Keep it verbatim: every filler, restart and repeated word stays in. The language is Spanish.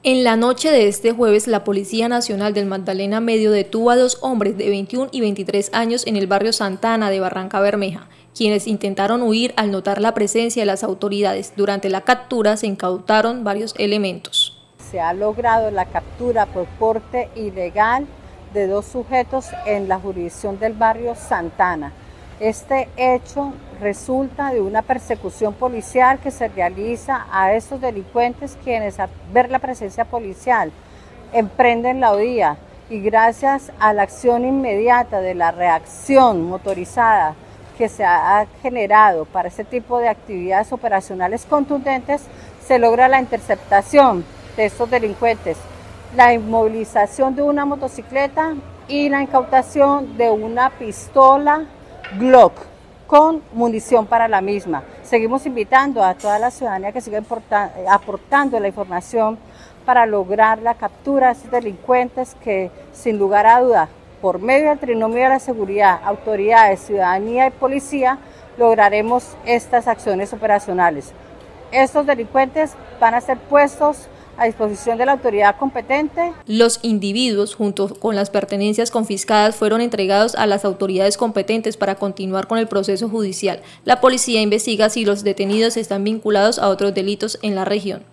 En la noche de este jueves, la Policía Nacional del Magdalena Medio detuvo a dos hombres de veintiún y veintitrés años en el barrio Santa Ana de Barrancabermeja, quienes intentaron huir al notar la presencia de las autoridades. Durante la captura se incautaron varios elementos. Se ha logrado la captura por porte ilegal de dos sujetos en la jurisdicción del barrio Santa Ana. Este hecho resulta de una persecución policial que se realiza a estos delincuentes, quienes al ver la presencia policial emprenden la huida, y gracias a la acción inmediata de la reacción motorizada que se ha generado para este tipo de actividades operacionales contundentes, se logra la interceptación de estos delincuentes, la inmovilización de una motocicleta y la incautación de una pistola Glock con munición para la misma. Seguimos invitando a toda la ciudadanía que siga aportando la información para lograr la captura de estos delincuentes que, sin lugar a duda, por medio del trinomio de la seguridad, autoridades, ciudadanía y policía, lograremos estas acciones operacionales. Estos delincuentes van a ser puestos a disposición de la autoridad competente. Los individuos, junto con las pertenencias confiscadas, fueron entregados a las autoridades competentes para continuar con el proceso judicial. La policía investiga si los detenidos están vinculados a otros delitos en la región.